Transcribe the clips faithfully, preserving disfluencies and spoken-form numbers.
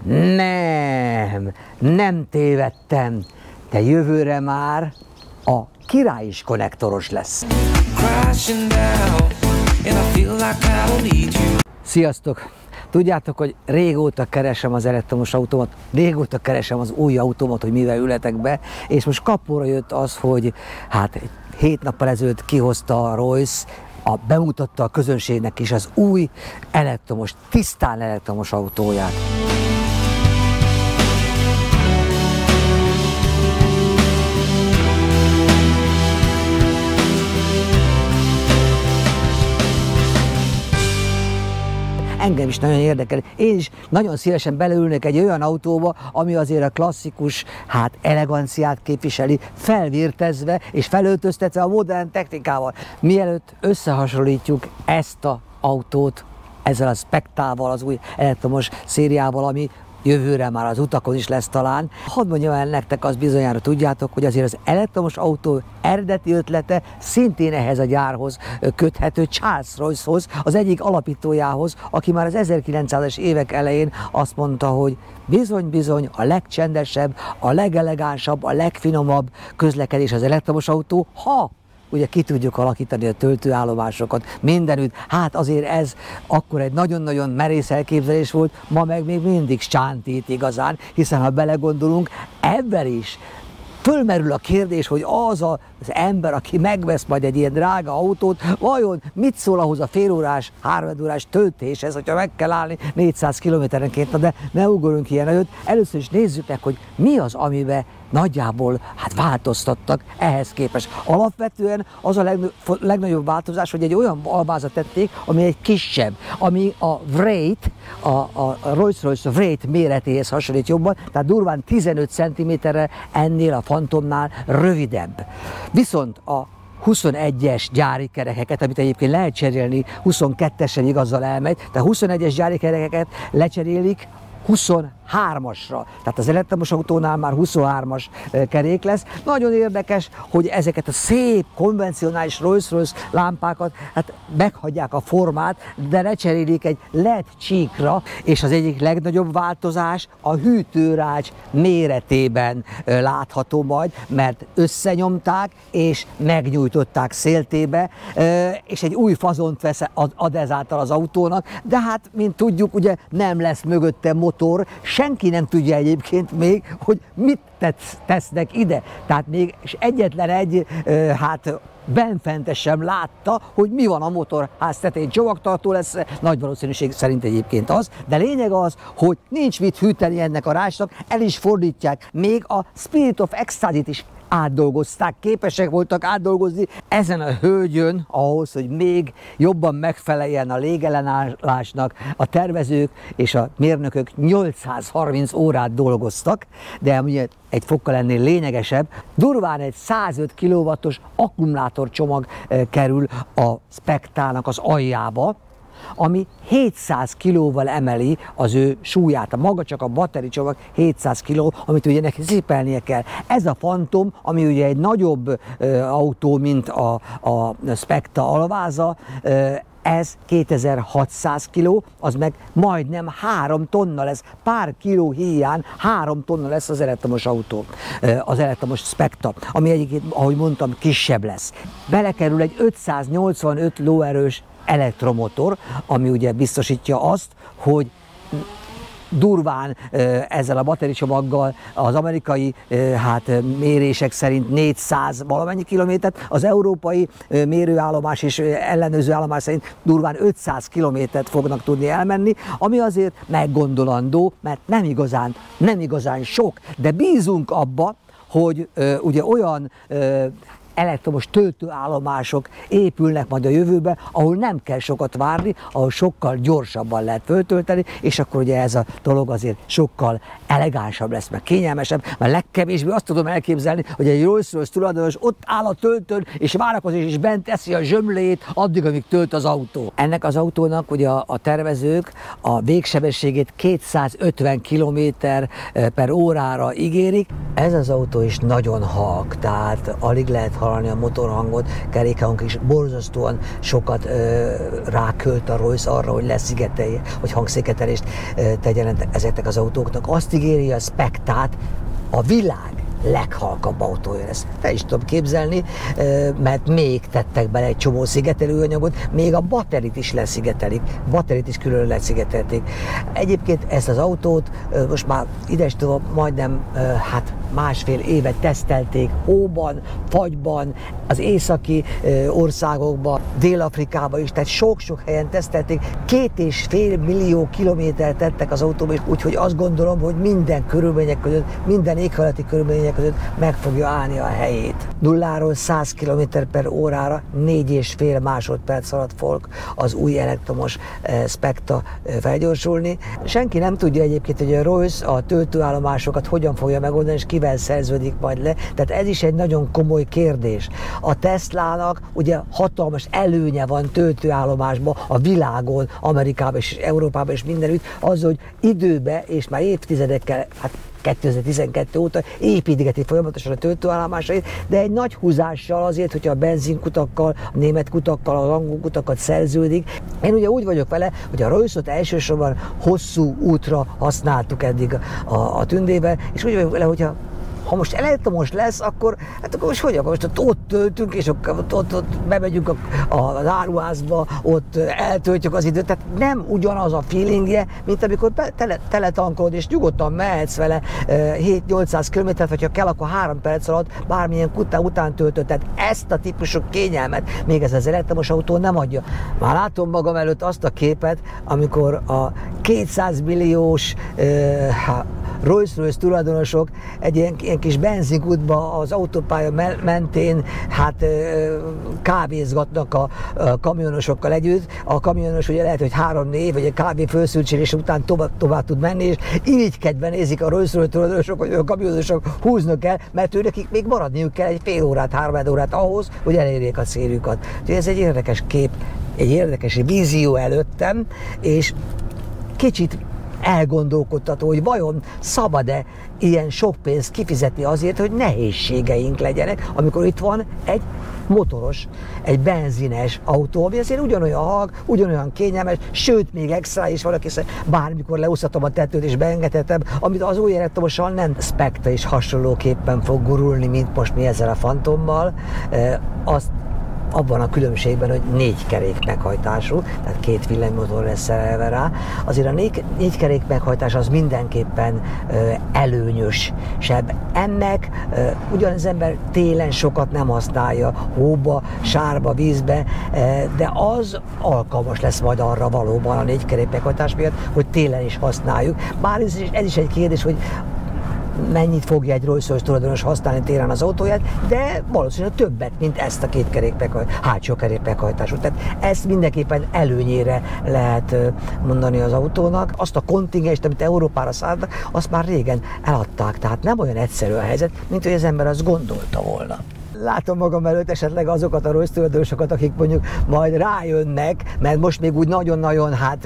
Nem, nem tévedtem. De jövőre már a Király is konnektoros lesz. Sziasztok! Tudjátok, hogy régóta keresem az elektromos autómat, régóta keresem az új autómat, hogy mivel ületek be, és most kapóra jött az, hogy hát hét nappal ezelőtt kihozta a Royce, a, bemutatta a közönségnek is az új elektromos, tisztán elektromos autóját. Engem is nagyon érdekel. Én is nagyon szívesen beleülnek egy olyan autóba, ami azért a klasszikus, hát eleganciát képviseli, felvértezve és felöltöztetve a modern technikával. Mielőtt összehasonlítjuk ezt az autót ezzel a Spectrával, az új elektromos szériával, ami jövőre már az utakon is lesz talán. Hadd mondjam el nektek, azt bizonyára tudjátok, hogy azért az elektromos autó eredeti ötlete szintén ehhez a gyárhoz köthető, Charles Royce-hoz, az egyik alapítójához, aki már az ezerkilencszázas évek elején azt mondta, hogy bizony-bizony a legcsendesebb, a legelegánsabb, a legfinomabb közlekedés az elektromos autó, ha ugye ki tudjuk alakítani a töltőállomásokat mindenütt. Hát azért ez akkor egy nagyon-nagyon merész elképzelés volt, ma meg még mindig sántít igazán, hiszen ha belegondolunk, ebben is fölmerül a kérdés, hogy az az ember, aki megvesz majd egy ilyen drága autót, vajon mit szól ahhoz a félórás, háromórás töltéshez, hogyha meg kell állni négyszáz kilométerenként, de ne ugorjunk ilyen nagyot. Először is nézzük meg, hogy mi az, amiben nagyjából hát változtattak ehhez képest. Alapvetően az a legnagyobb változás, hogy egy olyan almázat tették, ami egy kisebb, ami a Wraith, a, a Rolls-Royce Wraith méretéhez hasonlít jobban, tehát durván tizenöt centiméterre ennél a Phantomnál rövidebb. Viszont a huszonegyes gyári kerekeket, amit egyébként lehet cserélni, huszonkettesen igazzal elmegy, tehát huszonegyes gyári kerekeket lecserélik huszonhármasra. Tehát az elektromos autónál már huszonhármas kerék lesz. Nagyon érdekes, hogy ezeket a szép, konvencionális Rolls-Royce lámpákat hát meghagyják a formát, de lecserélik egy el é dé csíkra, és az egyik legnagyobb változás a hűtőrács méretében látható majd, mert összenyomták és megnyújtották széltébe, és egy új fazont vesz, ad ezáltal az autónak, de hát, mint tudjuk, ugye nem lesz mögötte motor, senki nem tudja egyébként még, hogy mit tesznek ide. Tehát még egyetlen egy, hát benfentes sem látta, hogy mi van a motorház tetején. Csomagtartó lesz, nagy valószínűség szerint egyébként az, de lényeg az, hogy nincs mit hűteni ennek a rácsnak, el is fordítják. Még a Spirit of Ecstasy-t is átdolgozták, képesek voltak átdolgozni ezen a hölgyön ahhoz, hogy még jobban megfeleljen a légellenállásnak. A tervezők és a mérnökök nyolcszázharminc órát dolgoztak, de ugye egy fokkal ennél lényegesebb, durván egy százöt kilowattos akkumulátorcsomag kerül a Spectrának az aljába, ami hétszáz kilóval emeli az ő súlyát. A maga csak a battericsomag hétszáz kiló, amit ugye neki cipelnie kell. Ez a Phantom, ami ugye egy nagyobb ö, autó, mint a, a Spectra alváza, ö, ez kétezer-hatszáz kiló, az meg majdnem három tonna lesz. Pár kiló híján három tonna lesz az elektromos autó, az elektromos Spectra, ami egyébként, ahogy mondtam, kisebb lesz. Belekerül egy ötszáznyolcvanöt lóerős elektromotor, ami ugye biztosítja azt, hogy durván ezzel a battericsomaggal az amerikai hát, mérések szerint négyszáz valamennyi kilométert, az európai mérőállomás és ellenőrző állomás szerint durván ötszáz kilométert fognak tudni elmenni, ami azért meggondolandó, mert nem igazán, nem igazán sok, de bízunk abba, hogy ugye olyan elektromos töltőállomások épülnek majd a jövőben, ahol nem kell sokat várni, ahol sokkal gyorsabban lehet föltölteni, és akkor ugye ez a dolog azért sokkal elegánsabb lesz, meg kényelmesebb, mert legkevésbé azt tudom elképzelni, hogy egy Rolls-Royce tulajdonos ott áll a töltőn, és várakozik, és bent teszi a zsömlét addig, amíg tölt az autó. Ennek az autónak ugye a, a tervezők a végsebességét kétszázötven kilométer per órára ígérik. Ez az autó is nagyon halk, tehát alig lehet hallani a motorhangot, kerékhangot is borzasztóan sokat ö, rákölt a Rolls arra, hogy leszigetelje, hogy hangszigetelést ö, tegyen ezeknek az autóknak. Azt ígéri a Spectrát, a világ leghalkabb autója lesz. Te is tudom képzelni, mert még tettek bele egy csomó szigetelőanyagot, még a batterit is leszigetelik, batterit is külön leszigetelték. Egyébként ezt az autót most már idestől majdnem hát másfél évet tesztelték hóban, fagyban, az északi országokban, Dél-Afrikában is, tehát sok-sok helyen tesztelték. Két és fél millió kilométert tettek az autóba, úgyhogy azt gondolom, hogy minden körülmények között, minden éghajlati körülmények között meg fogja állni a helyét. Nulláról száz kilométer per órára négy és fél másodperc alatt fog az új elektromos Spectra felgyorsulni. Senki nem tudja egyébként, hogy a Rolls a töltőállomásokat hogyan fogja megoldani, és kivel szerződik majd le. Tehát ez is egy nagyon komoly kérdés. A Teslának ugye hatalmas előnye van töltőállomásban a világon, Amerikában és Európában és mindenütt, az, hogy időbe és már évtizedekkel, hát kétezer-tizenkettő óta építgeti folyamatosan a töltőállomásait, de egy nagy húzással azért, hogyha a benzinkutakkal, a német kutakkal, az angol kutakat szerződik. Én ugye úgy vagyok vele, hogy a Rollsot elsősorban hosszú útra használtuk eddig a, a tündében, és úgy vagyok vele, hogyha ha most elektromos lesz, akkor, hát akkor most hogy akkor most ott töltünk, és ott, ott, ott, ott bemegyünk a, a, az áruházba, ott eltöltjük az időt, tehát nem ugyanaz a feelingje, mint amikor tele, teletankolod, és nyugodtan mehetsz vele hét-nyolcszáz kilométert, vagy ha kell, akkor három perc alatt bármilyen kutá után töltött. Tehát ezt a típusú kényelmet még ez az elektromos autó nem adja. Már látom magam előtt azt a képet, amikor a kétszáz milliós uh, Rolls-Royce tulajdonosok egy ilyen, ilyen kis benzinkútba az autópálya mentén hát kávézgatnak a, a kamionosokkal együtt. A kamionos ugye lehet, hogy három-négy vagy egy kávé fölszültségés után tovább, tovább tud menni, és irigykedve nézik a Rolls-Royce tulajdonosok, hogy a kamionosok húznak el, mert őnekik még maradniuk kell egy fél órát, három órát ahhoz, hogy elérjék a céljukat. Úgyhogy ez egy érdekes kép, egy érdekes vízió előttem, és kicsit elgondolkodtató, hogy vajon szabad-e ilyen sok pénzt kifizetni azért, hogy nehézségeink legyenek, amikor itt van egy motoros, egy benzines autó, ami azért ugyanolyan halk, ugyanolyan kényelmes, sőt, még extra is van, hiszen bármikor leúszhatom a tetőt és beengedhetem, amit az új elektromossal nem. Spectra is hasonlóképpen fog gurulni, mint most mi ezzel a Phantommal. E, azt abban a különbségben, hogy négy kerék meghajtású, tehát két villanymotor lesz szerelve rá. Azért a négy, négy kerék meghajtás az mindenképpen ö, előnyösebb. Ennek ö, ugyan az ember télen sokat nem használja, hóba, sárba, vízbe, ö, de az alkalmas lesz majd arra valóban a négy kerék meghajtás miatt, hogy télen is használjuk. Bár ez is, ez is egy kérdés, hogy mennyit fogja egy Rolls-Royce tulajdonos használni téren az autóját, de valószínűleg többet, mint ezt a két kerék meghajtású, hátsó kerék meghajtású. Tehát ezt mindenképpen előnyére lehet mondani az autónak. Azt a kontingenst, amit Európára szálltak, azt már régen eladták, tehát nem olyan egyszerű a helyzet, mint hogy az ember azt gondolta volna. Látom magam előtt esetleg azokat a Rolls tulajdonosokat, akik mondjuk majd rájönnek, mert most még úgy nagyon-nagyon hát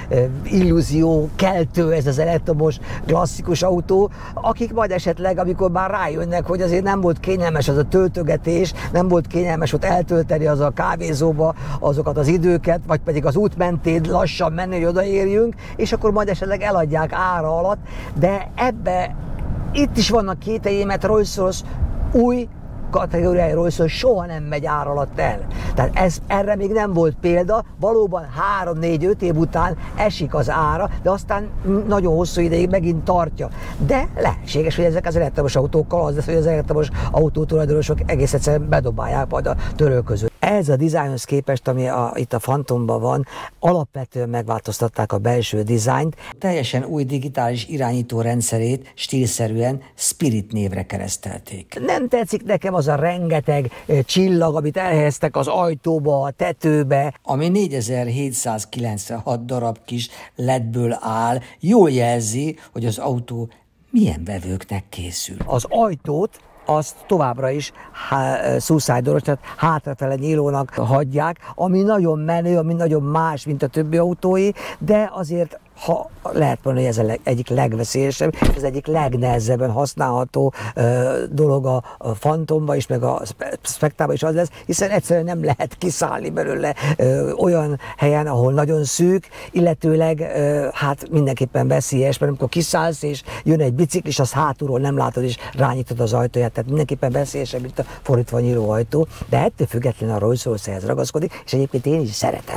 illúzió keltő ez az elektromos klasszikus autó, akik majd esetleg, amikor már rájönnek, hogy azért nem volt kényelmes az a töltögetés, nem volt kényelmes ott eltölteni az a kávézóba azokat az időket, vagy pedig az út mentén lassan menni, hogy odaérjünk, és akkor majd esetleg eladják ára alatt, de ebbe itt is vannak kételjé, mert Rolls-Royce új kategóriájáról szól, soha nem megy ár alatt el. Tehát ez, erre még nem volt példa, valóban három-négy-öt év után esik az ára, de aztán nagyon hosszú ideig megint tartja. De lehetséges, hogy ezek az elektromos autókkal az lesz, hogy az elektromos autótulajdonosok egész egyszerűen bedobálják majd a törölközőt. Ez a dizájnhoz képest, ami a, itt a Phantomban van, alapvetően megváltoztatták a belső dizájnt. Teljesen új digitális irányító rendszerét stílszerűen Spirit névre keresztelték. Nem tetszik nekem az a rengeteg csillag, amit elhelyeztek az ajtóba, a tetőbe, ami négyezer-hétszázkilencvenhat darab kis ledből áll, jól jelzi, hogy az autó milyen vevőknek készül. Az ajtót azt továbbra is suicide-os, tehát hátrafele nyílónak hagyják, ami nagyon menő, ami nagyon más, mint a többi autói, de azért ha lehet mondani, hogy ez a egyik legveszélyesebb, ez egyik legnehezebben használható ö, dolog a, a Phantomba is, meg a Spectraba is az lesz, hiszen egyszerűen nem lehet kiszállni belőle ö, olyan helyen, ahol nagyon szűk, illetőleg ö, hát mindenképpen veszélyes, mert amikor kiszállsz és jön egy biciklis, az hátulról nem látod és rányítod az ajtóját, tehát mindenképpen veszélyesebb, mint a fordítva nyíló ajtó, de ettől függetlenül a Rolls-Royce ehhez ragaszkodik, és egyébként én is szeretem.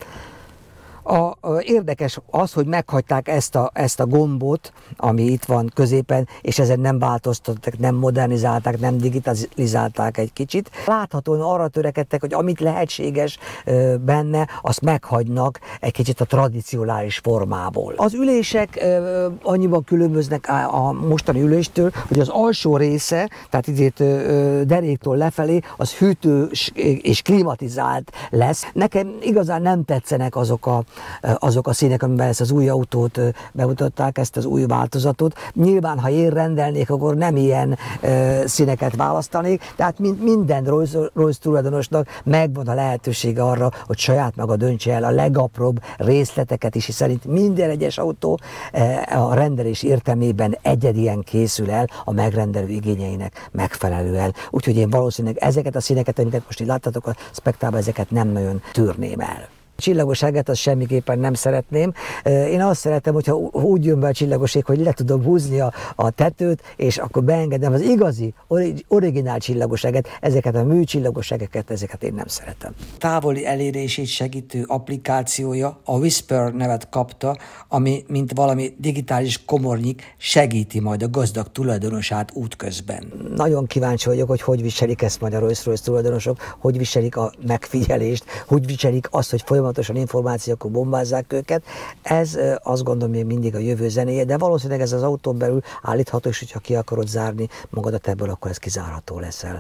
A, a, érdekes az, hogy meghagyták ezt a, ezt a gombot, ami itt van középen, és ezen nem változtattak, nem modernizálták, nem digitalizálták egy kicsit. Láthatóan arra törekedtek, hogy amit lehetséges ö, benne, azt meghagynak egy kicsit a tradicionális formából. Az ülések ö, annyiban különböznek a, a mostani üléstől, hogy az alsó része, tehát itt ö, deréktől lefelé, az hűtő és klimatizált lesz. Nekem igazán nem tetszenek azok a azok a színek, amiben ezt az új autót bemutatták, ezt az új változatot. Nyilván, ha én rendelnék, akkor nem ilyen uh, színeket választanék, tehát mind, minden Rolls tulajdonosnak megvan a lehetősége arra, hogy saját maga döntse el a legapróbb részleteket is, hiszen itt minden egyes autó uh, a rendelés értelmében egyedien készül el a megrendelő igényeinek megfelelően. Úgyhogy én valószínűleg ezeket a színeket, amiket most így láttatok a Spectrában, ezeket nem nagyon tűrném el. Csillagoságát azt semmiképpen nem szeretném. Én azt szeretem, hogyha úgy jön be a csillagoség, hogy le tudom húzni a, a tetőt, és akkor beengedem az igazi, originál csillagoságet, ezeket a műcsillagoságeket, ezeket én nem szeretem. Távoli elérését segítő applikációja a Whisper nevet kapta, ami mint valami digitális komornyik segíti majd a gazdag tulajdonosát útközben. Nagyon kíváncsi vagyok, hogy hogy viselik ezt majd a Rolls-Royce tulajdonosok, hogy viselik a megfigyelést, hogy viselik azt, hogy folyamatosan információkkal bombázzák őket. Ez azt gondolom még mindig a jövő zenéje, de valószínűleg ez az autón belül állítható, és hogyha ki akarod zárni magadat ebből, akkor ez kizárható leszel.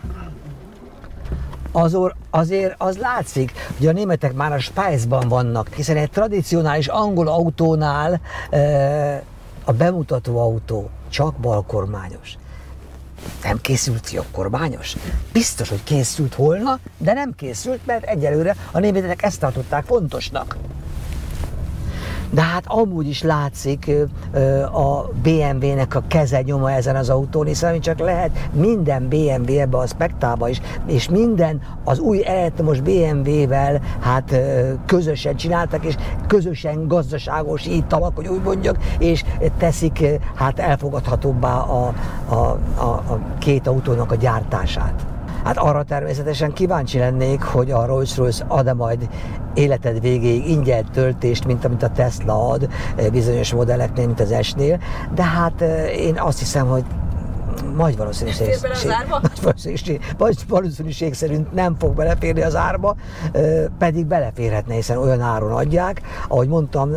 Azor, azért az látszik, hogy a németek már a Spice-ban vannak, hiszen egy tradicionális angol autónál e, a bemutató autó csak balkormányos. Nem készült jobbkormányos? Biztos, hogy készült volna, de nem készült, mert egyelőre a németek ezt tartották fontosnak. De hát amúgy is látszik a bé em vé-nek a keze nyoma ezen az autón, hiszen csak lehet minden bé em vé ebbe a Spectrába is, és minden az új elektromos bé em vé-vel hát közösen csináltak, és közösen gazdaságosítanak, hogy úgy mondjak, és teszik hát elfogadhatóbbá a, a, a, a két autónak a gyártását. Hát arra természetesen kíváncsi lennék, hogy a Rolls-Royce ad-e majd életed végéig ingyen töltést, mint amit a Tesla ad bizonyos modelleknél, mint az S-nél, de hát én azt hiszem, hogy nagy valószínűség, nagy valószínűség, valószínűség szerint nem fog beleférni az árba, pedig beleférhetne, hiszen olyan áron adják, ahogy mondtam,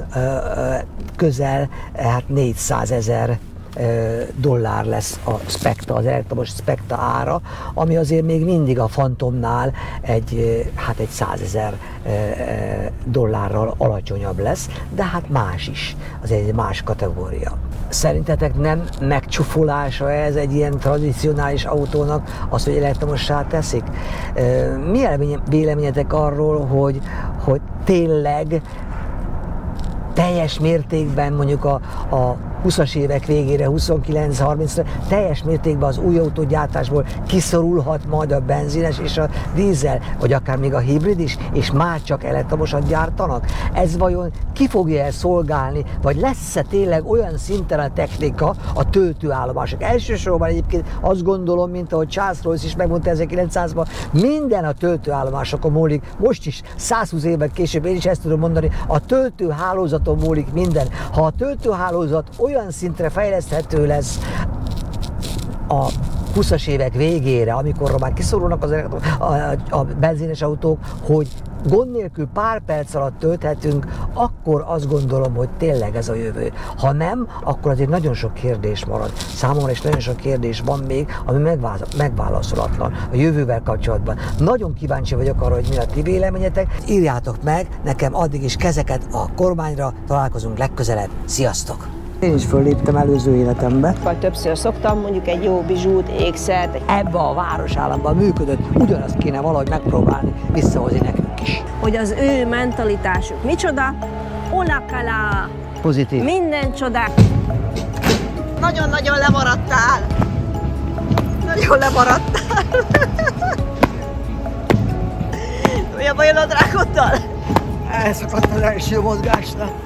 közel hát négyszázezer dollár lesz a Spectra, az elektromos Spectra ára, ami azért még mindig a Phantomnál egy, hát egy százezer dollárral alacsonyabb lesz, de hát más is, az egy más kategória. Szerintetek nem megcsufolása ez egy ilyen tradicionális autónak az, hogy elektromossá teszik? Mi a véleményetek arról, hogy, hogy tényleg teljes mértékben mondjuk a, a húszas évek végére, huszonkilenc harmincra teljes mértékben az új autógyártásból kiszorulhat majd a benzines és a dízel, vagy akár még a hibrid is, és már csak elektromosat gyártanak? Ez vajon ki fogja ezt szolgálni, vagy lesz-e tényleg olyan szinten a technika, a töltőállomások? Elsősorban egyébként azt gondolom, mint ahogy Charles Rolls is megmondta ezerkilencszázban, minden a töltőállomásokon múlik. Most is, százhúsz évvel később én is ezt tudom mondani, a töltőhálózaton múlik minden. Ha a töltőhálózat olyan szintre fejleszthető lesz a húszas évek végére, amikor már kiszorulnak az a, a, a benzines autók, hogy gond nélkül pár perc alatt tölthetünk, akkor azt gondolom, hogy tényleg ez a jövő. Ha nem, akkor azért nagyon sok kérdés marad. Számomra is nagyon sok kérdés van még, ami megválaszolatlan a jövővel kapcsolatban. Nagyon kíváncsi vagyok arra, hogy mi a ti véleményetek. Írjátok meg nekem addig is kezeket a kormányra, találkozunk legközelebb. Sziasztok! Én is fölléptem előző életembe. Többször szoktam mondjuk egy jó bizsút, ékszert. Ebbe a városállamban működött, ugyanazt kéne valahogy megpróbálni visszahozni nekünk is. Hogy az ő mentalitásuk micsoda, olakala. Pozitív. Minden csodák. Nagyon-nagyon lemaradtál. Nagyon lemaradtál. Mi a bajod a drágoddal? Elszakadt az első mozgásnál.